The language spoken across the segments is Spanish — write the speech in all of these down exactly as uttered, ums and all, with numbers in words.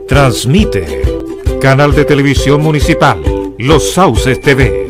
Transmite Canal de Televisión Municipal Los Sauces T V.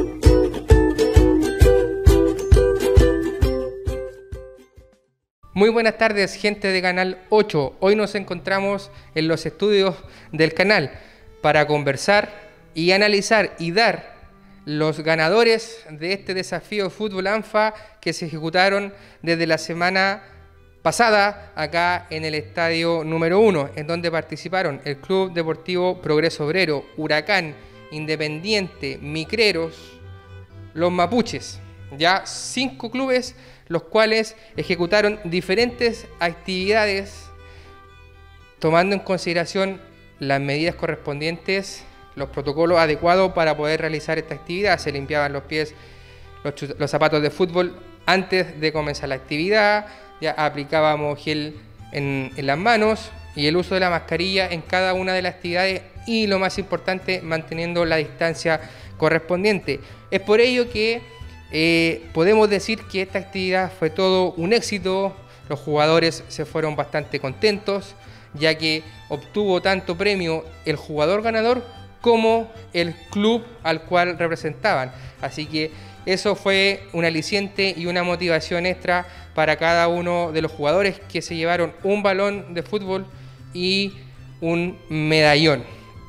Muy buenas tardes, gente de Canal ocho. Hoy nos encontramos en los estudios del canal para conversar y analizar y dar los ganadores de este desafío Fútbol ANFA que se ejecutaron desde la semana pasada acá en el estadio número uno, en donde participaron el Club Deportivo Progreso Obrero, Huracán, Independiente, Micreros, los Mapuches. Ya cinco clubes los cuales ejecutaron diferentes actividades tomando en consideración las medidas correspondientes, los protocolos adecuados para poder realizar esta actividad. Se limpiaban los pies, los, los zapatos de fútbol antes de comenzar la actividad, ya aplicábamos gel en, en las manos y el uso de la mascarilla en cada una de las actividades y, lo más importante, manteniendo la distancia correspondiente. Es por ello que eh, podemos decir que esta actividad fue todo un éxito. Los jugadores se fueron bastante contentos, ya que obtuvo tanto premio el jugador ganador como el club al cual representaban. Así que eso fue un aliciente y una motivación extra para cada uno de los jugadores, que se llevaron un balón de fútbol y un medallón.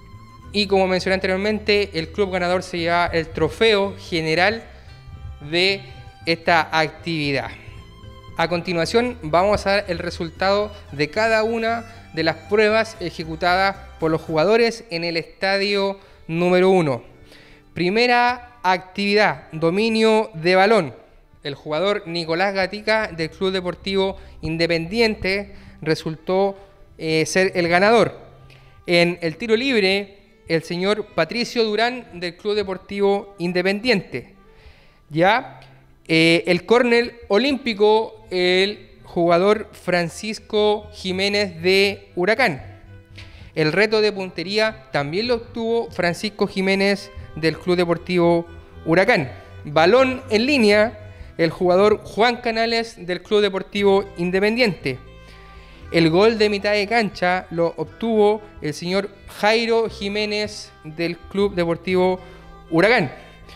Y como mencioné anteriormente, el club ganador se lleva el trofeo general de esta actividad. A continuación vamos a ver el resultado de cada una de las pruebas ejecutadas por los jugadores en el estadio número uno. Primera actividad, dominio de balón. El jugador Nicolás Gatica del Club Deportivo Independiente resultó eh, ser el ganador. En el tiro libre, el señor Patricio Durán del Club Deportivo Independiente. Ya eh, el córner olímpico, el jugador Francisco Jiménez de Huracán. El reto de puntería también lo obtuvo Francisco Jiménez del Club Deportivo Huracán. Balón en línea, el jugador Juan Canales del Club Deportivo Independiente. El gol de mitad de cancha lo obtuvo el señor Jairo Jiménez del Club Deportivo Huracán.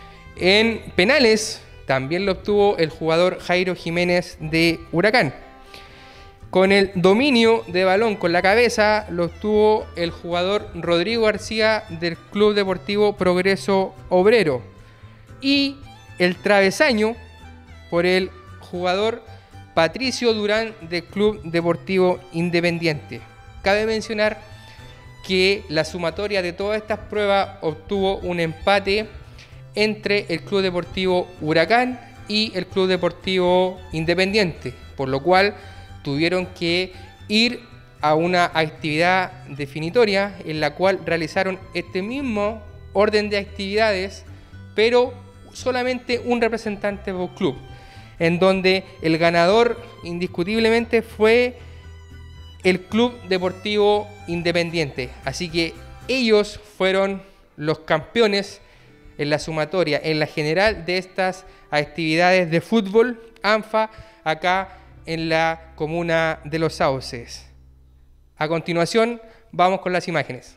En penales también lo obtuvo el jugador Jairo Jiménez de Huracán. Con el dominio de balón con la cabeza lo obtuvo el jugador Rodrigo García del Club Deportivo Progreso Obrero. Y el travesaño por el jugador Patricio Durán del Club Deportivo Independiente. Cabe mencionar que la sumatoria de todas estas pruebas obtuvo un empate entre el Club Deportivo Huracán y el Club Deportivo Independiente, por lo cual tuvieron que ir a una actividad definitoria en la cual realizaron este mismo orden de actividades, pero solamente un representante por club, en donde el ganador indiscutiblemente fue el Club Deportivo Independiente. Así que ellos fueron los campeones en la sumatoria, en la general de estas actividades de fútbol ANFA acá en la comuna de Los Sauces. A continuación vamos con las imágenes.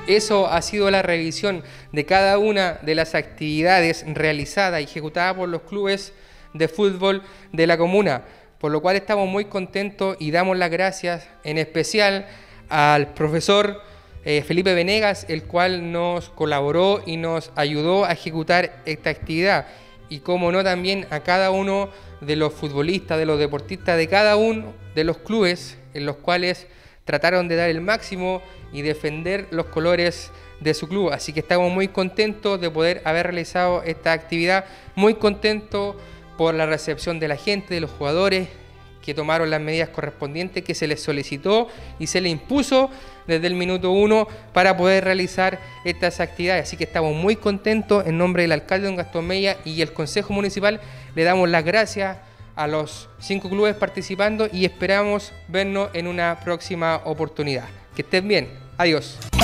Eso ha sido la revisión de cada una de las actividades realizadas y ejecutadas por los clubes de fútbol de la comuna, por lo cual estamos muy contentos y damos las gracias en especial al profesor eh, Felipe Venegas, el cual nos colaboró y nos ayudó a ejecutar esta actividad, y como no también a cada uno de los futbolistas, de los deportistas de cada uno de los clubes en los cuales trataron de dar el máximo y defender los colores de su club. Así que estamos muy contentos de poder haber realizado esta actividad, muy contentos por la recepción de la gente, de los jugadores, que tomaron las medidas correspondientes que se les solicitó y se les impuso desde el minuto uno para poder realizar estas actividades. Así que estamos muy contentos. En nombre del alcalde don Gastón Mella y el Consejo Municipal le damos las gracias a los cinco clubes participando y esperamos vernos en una próxima oportunidad. Que estén bien. Adiós.